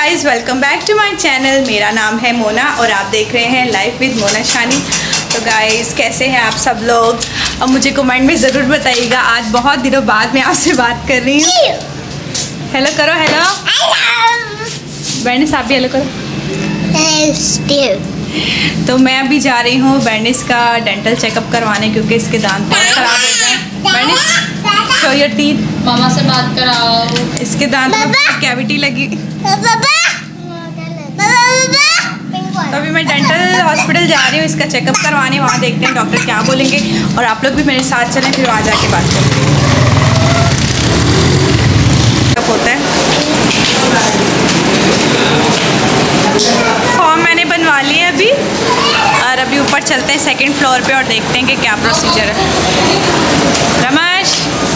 Guys, welcome back to my channel. मेरा नाम है मोना और आप देख रहे हैं लाइफ विद मोना शानी। तो गाइस, कैसे हैं आप सब लोग? अब मुझे कमेंट में ज़रूर बताइएगा। आज बहुत दिनों बाद मैं आपसे बात कर रही हूँ। हेलो करो, हेलो बैनिस, आप भी हेलो करो। तो मैं अभी जा रही हूँ बैनिस का डेंटल चेकअप करवाने, क्योंकि इसके दांत बहुत ख़राब हो गए। बैनिस, शो योर टीथ। मामा से बात कराओ। इसके दांत में कैविटी लगी। तो अभी मैं डेंटल हॉस्पिटल जा रही हूँ इसका चेकअप करवाने। वहाँ देखते हैं डॉक्टर क्या बोलेंगे, और आप लोग भी मेरे साथ चलें, फिर वहाँ जाके बात करेंगे। चेकअप होता है। फॉर्म मैंने बनवा लिया अभी, और अभी ऊपर चलते हैं सेकंड फ्लोर पे और देखते हैं कि क्या प्रोसीजर है। Ramesh,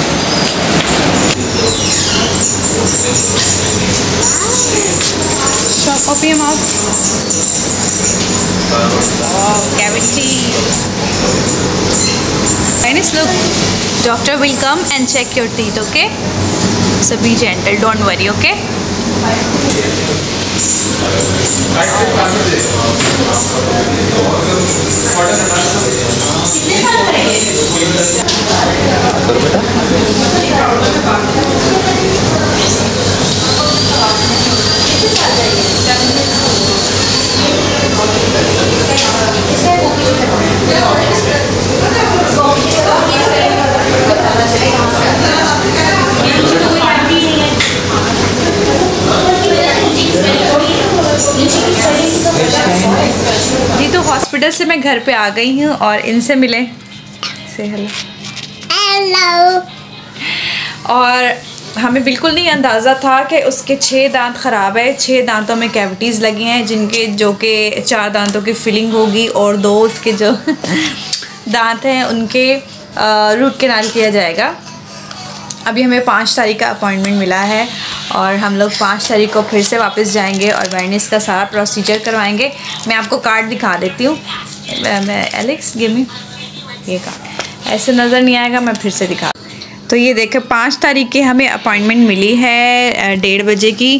open your mouth. Oh, cavity. Dennis, look. Doctor will come and check your teeth, okay? So be gentle, don't worry, okay? जी, तो हॉस्पिटल से मैं घर पे आ गई हूँ और इनसे मिले। से हेलो। हेलो। और हमें बिल्कुल नहीं अंदाज़ा था कि उसके 6 दांत ख़राब है। 6 दांतों में कैविटीज़ लगी हैं, जो कि 4 दांतों की फिलिंग होगी और 2 उसके जो दांत हैं उनके रूट कैनाल किया जाएगा। अभी हमें 5 तारीख का अपॉइंटमेंट मिला है और हम लोग 5 तारीख को फिर से वापस जाएंगे और बैनिस का सारा प्रोसीजर करवाएंगे। मैं आपको कार्ड दिखा देती हूँ। एलेक्स, गिव मी ये कार्ड। ऐसे नज़र नहीं आएगा, मैं फिर से दिखा। तो ये देखें, 5 तारीख की हमें अपॉइंटमेंट मिली है 1:30 बजे की।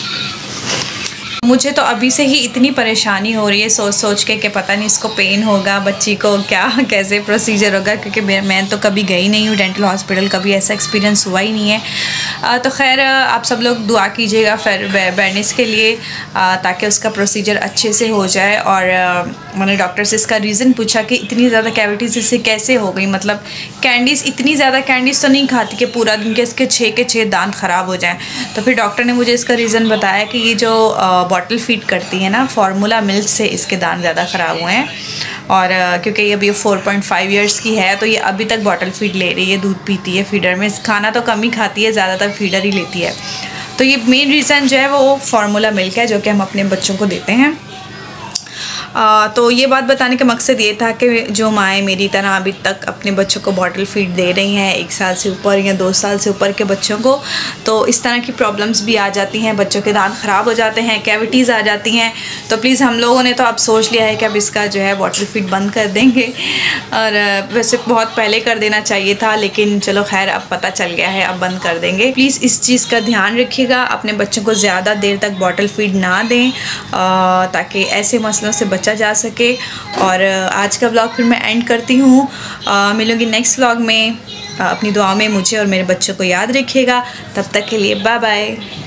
मुझे तो अभी से ही इतनी परेशानी हो रही है सोच सोच के कि पता नहीं इसको पेन होगा, बच्ची को क्या कैसे प्रोसीजर होगा, क्योंकि मैं तो कभी गई नहीं हूँ डेंटल हॉस्पिटल, कभी ऐसा एक्सपीरियंस हुआ ही नहीं है। तो खैर, आप सब लोग दुआ कीजिएगा फिर बैनिस के लिए, ताकि उसका प्रोसीजर अच्छे से हो जाए। और मैंने डॉक्टर से इसका रीज़न पूछा कि इतनी ज़्यादा कैविटीज़ इससे कैसे हो गई, मतलब कैंडीज़, इतनी ज़्यादा कैंडीज़ तो नहीं खाती कि पूरा दिन के इसके 6 के 6 दांत ख़राब हो जाएँ। तो फिर डॉक्टर ने मुझे इसका रीज़न बताया कि ये जो बॉटल फीड करती है ना, फार्मूला मिल्क से इसके दांत ज़्यादा ख़राब हुए हैं। और क्योंकि ये अभी 4.5 इयर्स की है, तो ये अभी तक बॉटल फीड ले रही है, दूध पीती है फीडर में, खाना तो कम ही खाती है, ज़्यादातर फीडर ही लेती है। तो ये मेन रीज़न जो है वो फार्मूला मिल्क है, जो कि हम अपने बच्चों को देते हैं। तो ये बात बताने का मकसद ये था कि जो माएँ मेरी तरह अभी तक अपने बच्चों को बॉटल फीड दे रही हैं, 1 साल से ऊपर या 2 साल से ऊपर के बच्चों को, तो इस तरह की प्रॉब्लम्स भी आ जाती हैं, बच्चों के दांत ख़राब हो जाते हैं, कैविटीज़ आ जाती हैं। तो प्लीज़, हम लोगों ने तो अब सोच लिया है कि अब इसका जो है बॉटल फीड बंद कर देंगे। और वैसे बहुत पहले कर देना चाहिए था, लेकिन चलो खैर, अब पता चल गया है, अब बंद कर देंगे। प्लीज़ इस चीज़ का ध्यान रखिएगा, अपने बच्चों को ज़्यादा देर तक बॉटल फीड ना दें, ताकि ऐसे मसलों से बचा जा सके। और आज का व्लॉग फिर मैं एंड करती हूँ। मिलूँगी नेक्स्ट व्लॉग में। अपनी दुआ में मुझे और मेरे बच्चों को याद रखिएगा। तब तक के लिए बाय बाय।